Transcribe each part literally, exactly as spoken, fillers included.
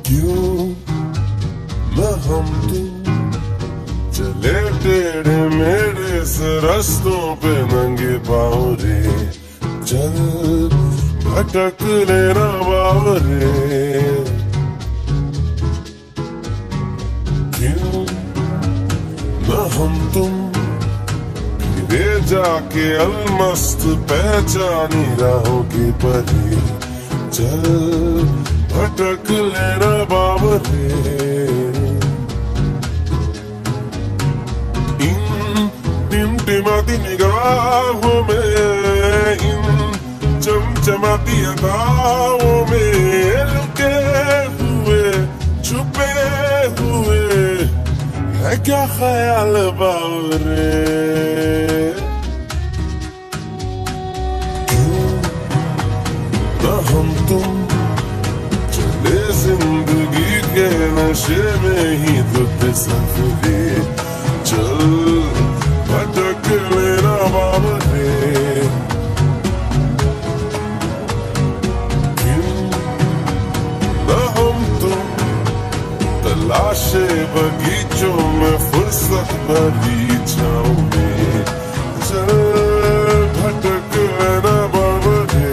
क्यों न हम तुम चले टेढ़े मेढ़े से रास्तों पे नंगे पाँव रे, चल भटक लेना बावरे। क्यों न हम तुम फिरे जाके अलमस्त पहचानी राहों की परी, चल भटक लेना बावरे। इन टिमटिमाती निगाहों में, इन चमचमाती अदाओं में लुके हुए छुपे हुए है क्या ख्याल बावरे। क्यों न हम तुम चले जिंदगी के नशे में ही धुत सफरे, चल भटक लेना बावरे। तलाशे बगीचों में फुर्सत भरी छाँव में, चल भटक लेना बावरे।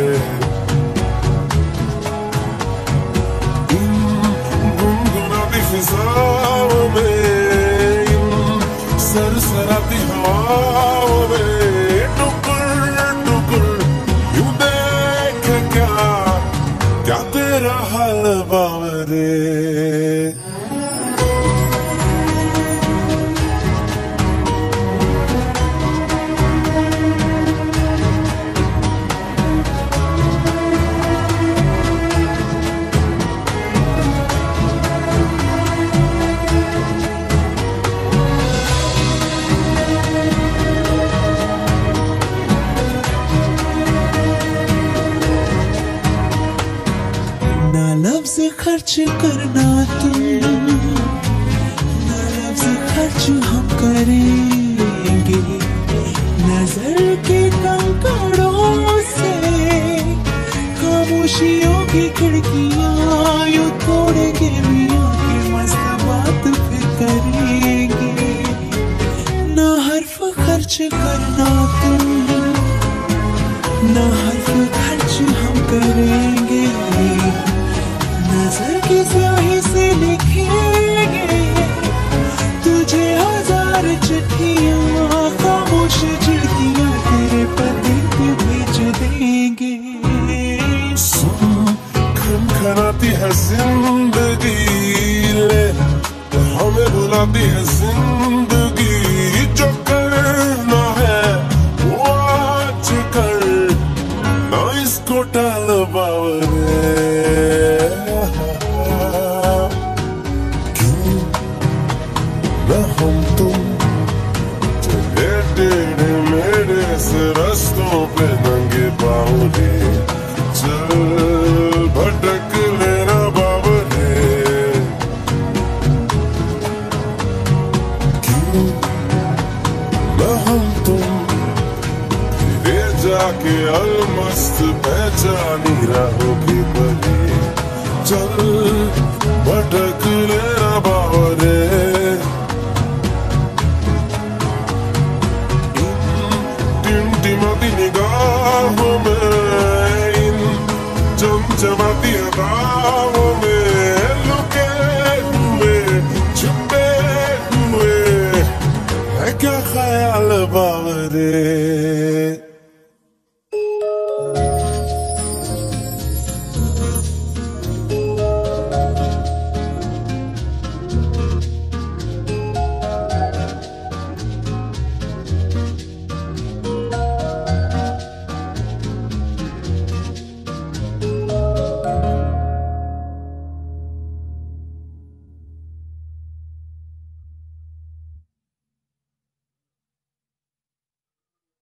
इन गुनगुनाती फिजाओं में, इन सरसराती हवाओं में टुकुर टुकुर यूं देख क्या क्या तेरा हाल बावरे। लफ्ज़ खर्च करना तुम, ना लफ्ज़ खर्च हम करेंगे। नजर के कंकड़ों से खामोशियों की खिड़कियां यूं तोड़ेंगे, मियां की मस्त बात फिर करेंगे। ना हर्फ खर्च करना तुम, ना हर्फ खर्च हम करेंगे। नजर की स्याही से लिखेंगे तुझे हजार चिट्ठियां, खामोश चिट्ठियां तेरे पते पे भेज देंगे। सुन खनखनाती है जिंदगी, ले हमें बुलाती है जिंदगी। जो करना है वो आज कर, ना इसको टाल बावरे। हम तुम चले टेढ़े मेढ़े से रास्तों पे नंगे पाँव रे, चल भटक लेना बावरे। क्यों न हम तुम फिरे जाके अलमस्त पहचानी राहों की परी, चल भटक लेना बावरे। टिमटिमाती निगाहों में, इन चमचमाती अदाओं में लुके हुए छुपे हुए है क्या ख्याल बावरे।